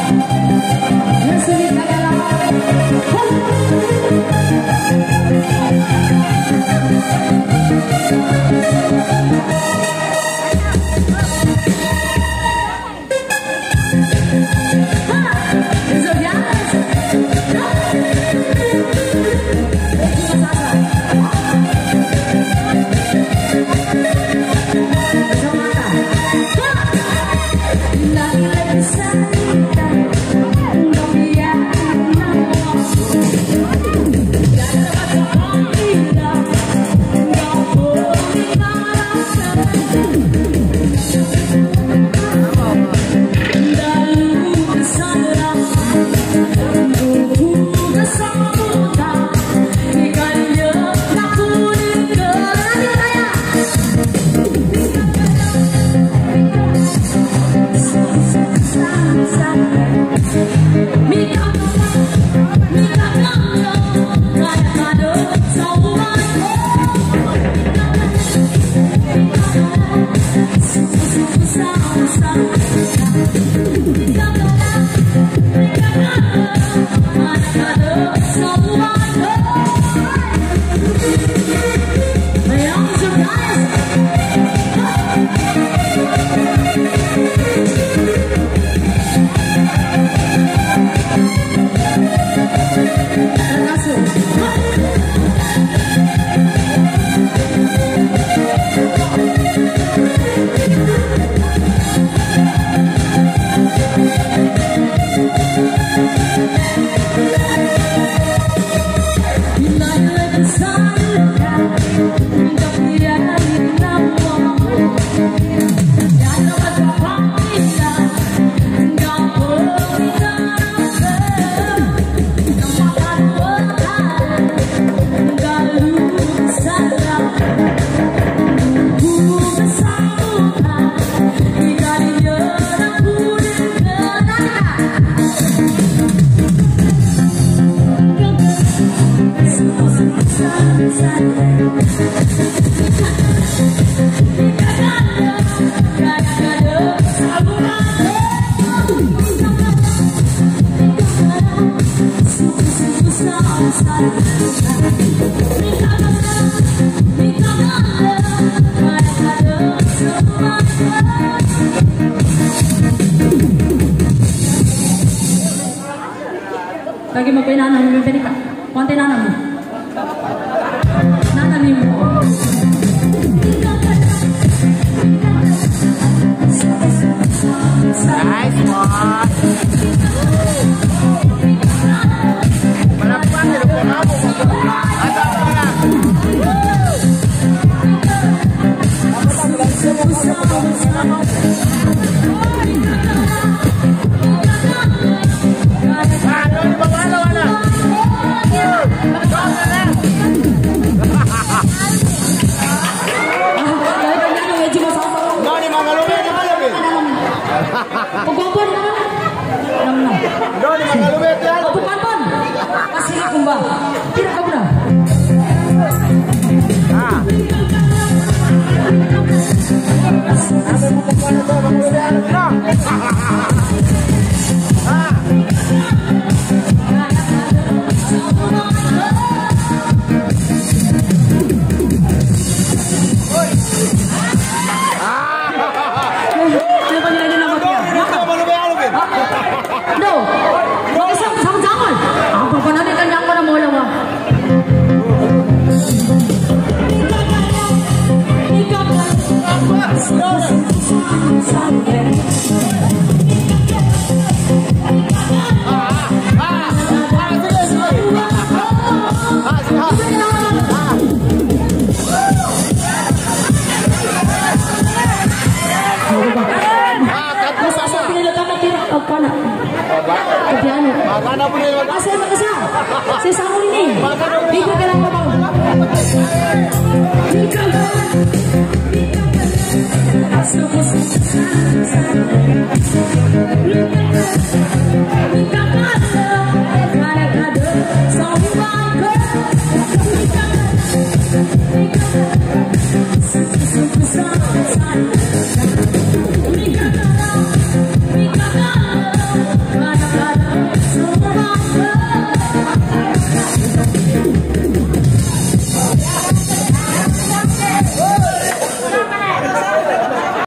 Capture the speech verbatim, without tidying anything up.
Lagi mau pinanam, mau pinanam, konten nanam, nanam ni mo. Nice one. Berapa ni lupa kamu? Ada apa? Pagpapon na naman. Alam na. Doon, mga kalubet yan. O, pagpapon. Kasi kumba. Tira ka muna. Ah. Sabi mo kung paano ito, mga kalubet. Ah. No, mag-isang sama-sama. Apa pa natin kanyang ko na mula mo? Mana boleh Ah, saya tak kesal. Saya sambung ini. Ikut dalam kapal. Ikut dalam kapal.